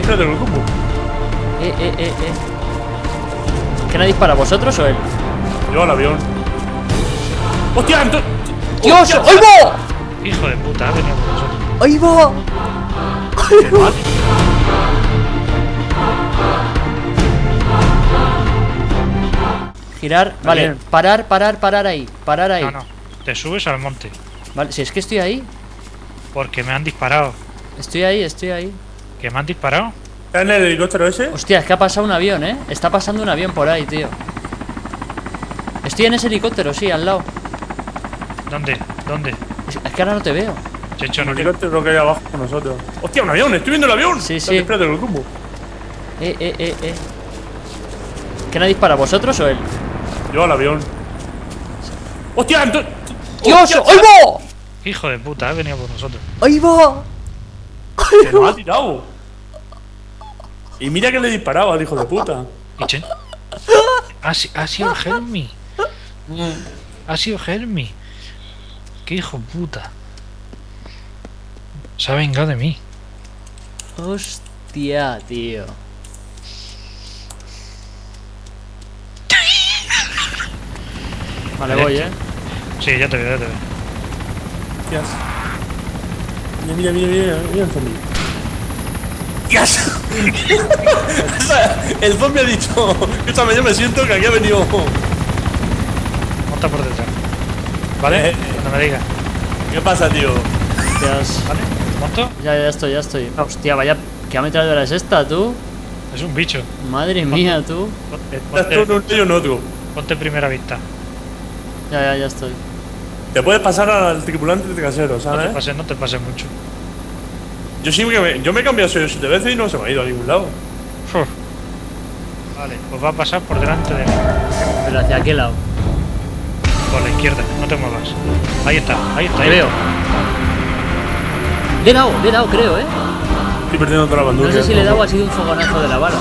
espérate con el combo. ¿Quién ha disparado, vosotros o él? Yo al avión. ¡Hostia! ¡Dios! ¡Ahí va! Hijo de puta, ha venido por nosotros. ¡Ahí va! Girar, vale, Bien. parar ahí, parar ahí. No, no. Te subes al monte. Vale, si es que estoy ahí, Porque me han disparado. estoy ahí. ¿Que me han disparado? ¿Está en el helicóptero ese? Hostia, es que ha pasado un avión, está pasando un avión por ahí, tío. Estoy en ese helicóptero, sí, al lado. ¿Dónde? ¿Dónde? Es que ahora no te veo. Checho, El no helicóptero que hay abajo con nosotros. ¡Hostia, un avión! ¡Estoy viendo el avión! Sí, sí. Espérate con el combo. ¿Quién ha disparado, vosotros o él? Yo al avión. ¡Hostia! ¡Dios! ¡Ahí va! Hijo de puta, ha venido por nosotros. ¡Ahí va! ¡Que nos ha tirado! Y mira que le disparaba al hijo de puta. ¿Y Chen? Ha sido Hermi. Ha sido Hermi. ¡Qué hijo de puta! Se ha vengado de mí. Hostia, tío. Vale, voy, Sí, ya te veo, ya te veo. Hostias. Mira el zombie. ¡Yes! El zombie ha dicho: escúchame, yo me siento que aquí ha venido. Monta por detrás. ¿Vale? Cuando me digas. ¿Qué pasa, tío? Hostias. ¿Vale? ¿Monto? Ya estoy. Hostia, vaya. ¿Qué ametralladora es esta, tú? Es un bicho. Madre mía, tú. ¿Estás tú en un rollo en otro? Ponte primera vista. Ya estoy. Te puedes pasar al tripulante trasero, No ¿sabes? te pases mucho. Yo me he cambiado 7 veces y no se me ha ido a ningún lado. Uf. Vale, pues va a pasar por delante de mí. Pero ¿hacia qué lado? Por la izquierda, no te muevas. Ahí está. Te veo. Le he dado, creo, Estoy perdiendo toda la bandura. No sé si le he dado o ha sido un fogonazo de la bala.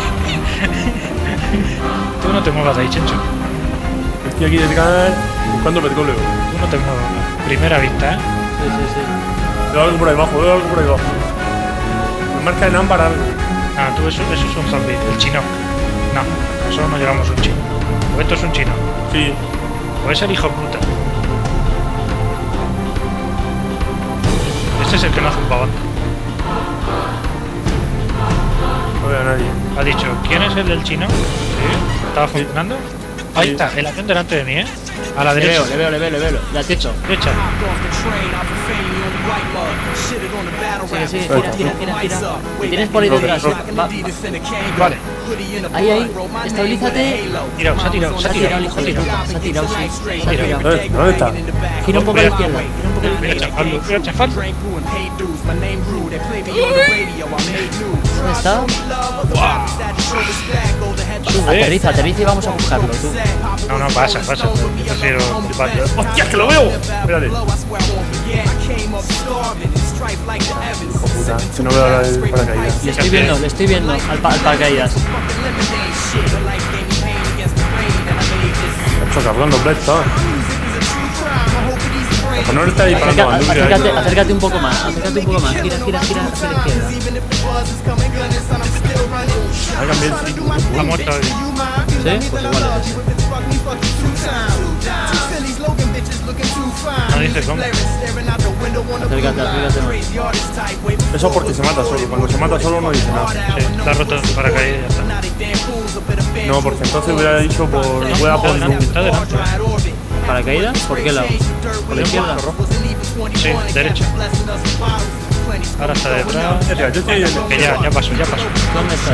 Tú no te muevas de ahí, Chencho. Estoy aquí detrás buscando petróleo. Tú no te muevas. Primera vista, ¿eh? Sí. Veo algo por ahí abajo, Me marca en ámbar algo. Ah, tú eso es un zombie, el chino. No, nosotros no llevamos un chino. O esto es un chino. Sí. O es el hijo puta. Este es el que no hace un pavón. No veo a nadie. Ha dicho, ¿quién es el del chino? Sí. ¿Estaba funcionando? Ahí está, el avión delante de mí, ¿eh? A la derecha. Le veo. La techo. Derecha. Sí, gira. Me tienes por ahí detrás. Vale. Ahí. Estabilízate. Se ha tirado. Se ha tirado, sí. ¿Dónde está? Gira un poco a la izquierda. Mira, chaval. ¿Dónde está? Aterriza y vamos a buscarlo, tú. No, pasa. Yo prefiero flipar. ¡Hostia, que lo veo! Espérate. Puta, si no veo ahora el paracaídas. Le estoy viendo al paracaídas. Hecho cabrón, los Blades, ¿sabes? Por no le está disparando a bandura. Acércate un poco más. Gira hacia la izquierda. Ahí también, sí. Ha muerto. ¿Sí? Pues igual es ese. No dice cómo. Acércate más. Eso porque se mata solo. Cuando se mata solo no dice nada. Sí, está roto el paracaídas y ya está. No, porque entonces hubiera dicho por hueá por Está delante. ¿Paracaídas? ¿Por qué lado? ¿Por la izquierda? Sí, derecha. Ahora está detrás. Yo estoy en Que ya pasó. ¿Dónde está?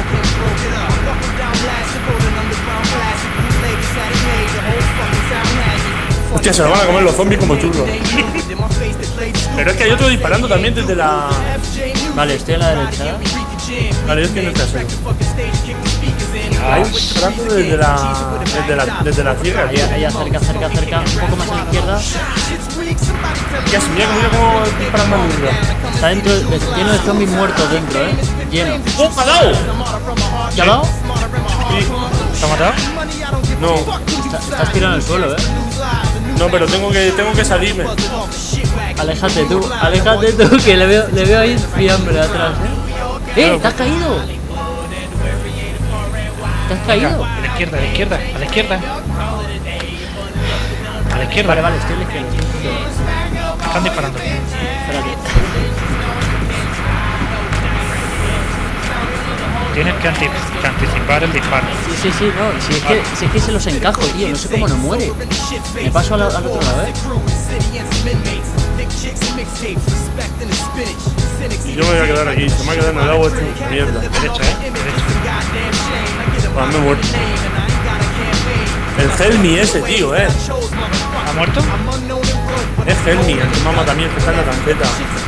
Hostia, se lo van a comer los zombies como churros. Pero es que hay otro disparando también desde la... Vale, estoy a la derecha. Vale, yo estoy en el trasero. Hay un disparando desde la sierra. Ahí acerca. Un poco más a la izquierda. Mira cómo disparan más duro. Está dentro, lleno de zombies muertos dentro, lleno. ¡Oh, me ha dado! ¿Te ha dado? Sí. ¿Te ha matado? No, Estás tirado en el suelo, no, pero tengo que salirme. Aléjate tú, que le veo ahí fiambre atrás, ¡Te has caído! ¿Te has caído? A la izquierda, a la izquierda, a la izquierda. A la izquierda. Vale, estoy en la izquierda. Están disparando. Espérate. Tienes que anticipar el disparo. Sí, no. Si es que se los encajo, tío. No sé cómo no muere. Me paso al otro lado, Y yo me voy a quedar aquí. Se me va a quedar en el agua esta mierda. Derecha, derecha. Ah, me he muerto. El Helmi ese, tío, ¿Ha muerto? Es Helmi, el que mama también, que está en la tanqueta.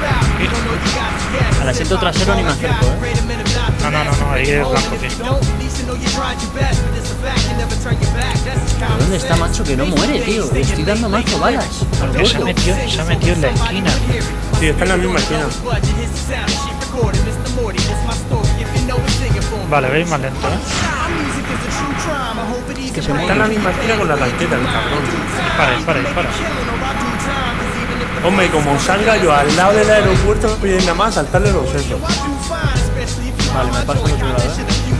Al asiento trasero ni me acerco, No, ahí es blanco, tío. ¿Pero dónde está, macho? Que no muere, tío. Le estoy dando mazo balas al Porque se ha hueco. metido en la esquina. Sí, está en la misma esquina. Vale, veis más lento, Es que se Está en muere. la misma esquina con la tanqueta, el cabrón. Dispara. Hombre, como salga yo al lado del aeropuerto, no piden nada más saltarle los sesos. Vale, me paso al otro lado,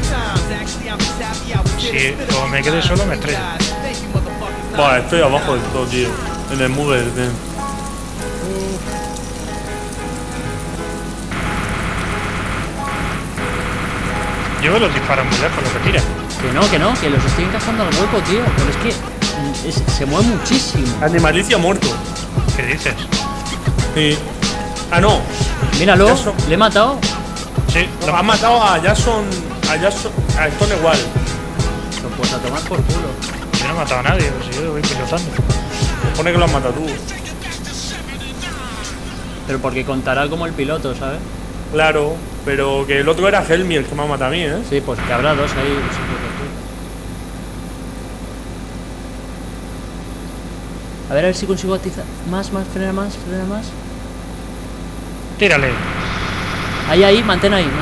Si como me quede solo, me estrello. Buah, estoy abajo del todo, tío. En el mugger, tío. Yo veo los disparos muy lejos, lo que tira. Que los estoy encajando al hueco, tío. Pero es que se mueve muchísimo. Animalicia muerto. ¿Qué dices? Sí. Ah, no. Míralo, Jason. le he matado. Sí, lo Ha matado a Jason. A Stone igual. Pues a tomar por culo. Yo no he matado a nadie, pues yo voy pilotando. Pone que lo has matado tú. Pero porque contará como el piloto, ¿sabes? Claro, pero que el otro era Helmi, el que me ha matado a mí, Sí, pues que habrá dos ahí. A ver si consigo atizar. Más, frena más. Tírale. Ahí, mantén ahí.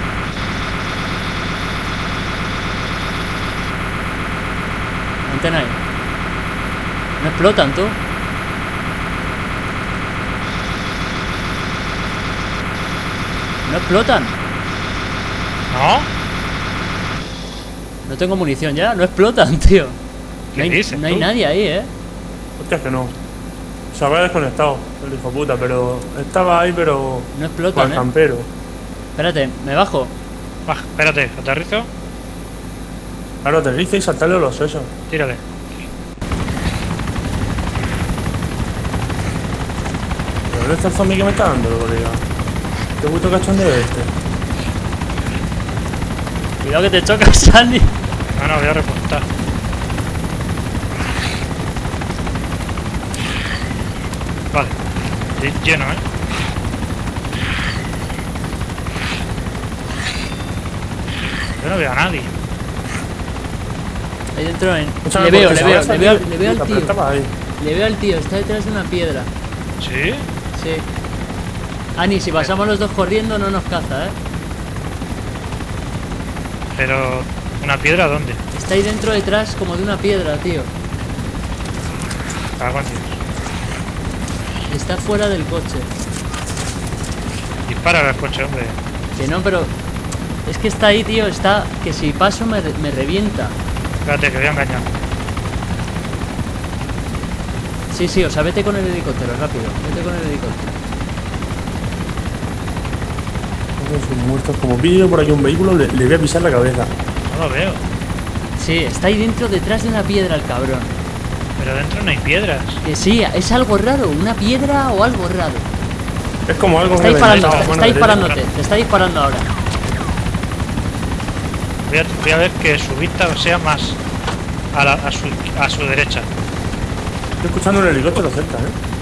Mantén ahí. No explotan, tú. No explotan. ¿No? No tengo munición ya, no explotan, tío. ¿Qué dices No hay tú? nadie ahí, Hostia, que no. Se habrá desconectado, el hijo puta, pero estaba ahí, pero. No explotan, Cual campero. Espérate, me bajo. Baja, espérate, aterrizo. Claro, aterriza y saltarle los sesos. Tírale. ¿Pero dónde está el zombie que me está dando, colega? ¿Qué puto cachondeo es este? Cuidado que te chocas, Sandy. No, voy a repuntar. Vale. Lleno, Yo no veo a nadie. Ahí dentro Escúchame, le veo porque se habrá al salido, tío. pero estaba ahí. Le veo al tío, está detrás de una piedra. ¿Sí? Sí. Ani, si pasamos los dos corriendo no nos caza, Pero... ¿una piedra dónde? Está ahí dentro detrás como de una piedra, tío. Cago en Dios. Está fuera del coche. Dispara al coche, hombre. Que no, pero... Es que está ahí, tío, está... Que si paso me revienta. Espérate, que voy a engañar. Sí, o sea, vete con el helicóptero, rápido. Vete con el helicóptero. Son muertos. Como pillo por aquí un vehículo, le voy a pisar la cabeza. No lo veo. Sí, está ahí dentro detrás de una piedra el cabrón. Pero dentro no hay piedras. Que sí, es algo raro, una piedra o algo raro. Es como algo Está que disparando, me ha está disparándote, te está disparando ahora. Voy a ver que su vista sea más a su derecha. Estoy escuchando un helicóptero cerca,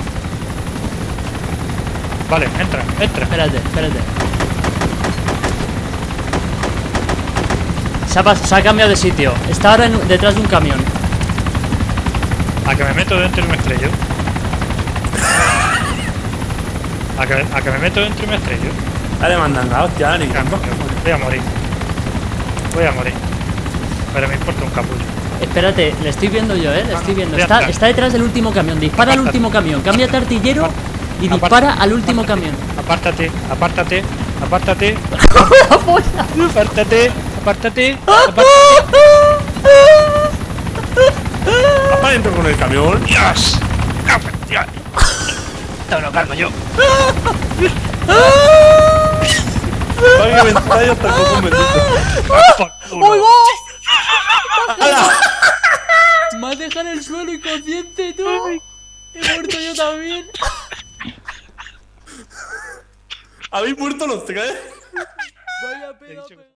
Vale, entra. Espérate. Se ha cambiado de sitio. Está ahora detrás de un camión. A que me meto dentro y me estrello. A que me meto dentro y me estrello. Dale, mandanga, hostia, Dani. Voy a morir. Pero me importa un capullo. Espérate, le estoy viendo yo, le estoy viendo. ya Está está. detrás del último camión. Dispara al último camión. Cámbiate artillero y dispara al último camión. Apártate. Apártate. ¡La polla! Apártate. Apártate. ¿Vas para adentro con el camión? ¡Dios! No, no, calma yo. Vaya ventana y hasta el cojón bendito. ¡Oigo! Me has dejado en el suelo inconsciente, tú. He muerto yo también. ¿Habéis muerto los tres? Vaya pedazo.